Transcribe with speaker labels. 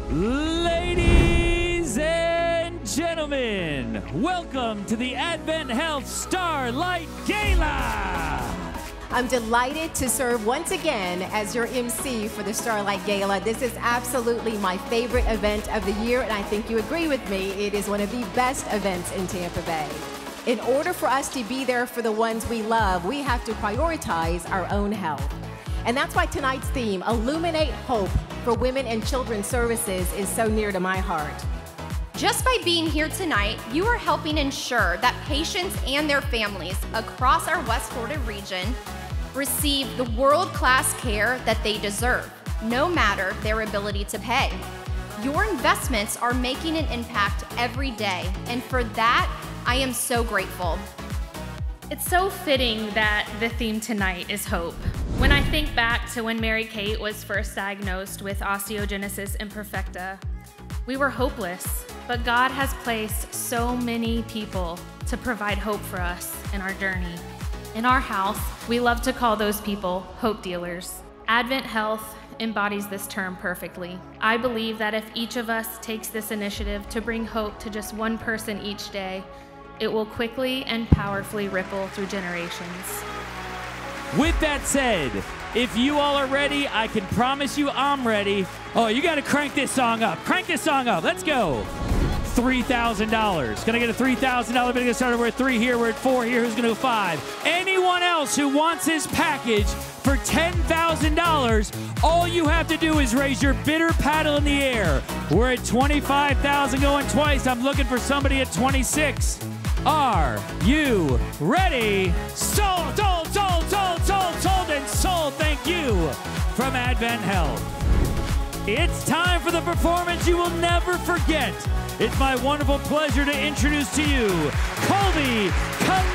Speaker 1: Ladies and gentlemen, welcome to the AdventHealth Starlight Gala.
Speaker 2: I'm delighted to serve once again as your MC for the Starlight Gala. This is absolutely my favorite event of the year, and I think you agree with me. It is one of the best events in Tampa Bay. In order for us to be there for the ones we love, we have to prioritize our own health. And that's why tonight's theme, Illuminate Hope for Women and Children's Services, is so near to my heart.
Speaker 3: Just by being here tonight, you are helping ensure that patients and their families across our West Florida region receive the world-class care that they deserve, no matter their ability to pay. Your investments are making an impact every day, and for that, I am so grateful.
Speaker 4: It's so fitting that the theme tonight is hope. When I think back to when Mary Kate was first diagnosed with osteogenesis imperfecta, we were hopeless, but God has placed so many people to provide hope for us in our journey. In our house, we love to call those people hope dealers. AdventHealth embodies this term perfectly. I believe that if each of us takes this initiative to bring hope to just one person each day, it will quickly and powerfully ripple through generations.
Speaker 1: With that said, if you all are ready, I can promise you I'm ready. Oh, you got to crank this song up. Crank this song up. Let's go. $3,000. Can I get a $3,000 bid? Get started. We're at 3 here. We're at 4 here. Who's going to go 5? Anyone else who wants this package for $10,000, all you have to do is raise your bidder paddle in the air. We're at $25,000 going twice. I'm looking for somebody at 26. Are you ready? Sold, sold, sold, sold, sold, sold, and sold. Thank you from AdventHealth. It's time for the performance you will never forget. It's my wonderful pleasure to introduce to you Colbie Calliat.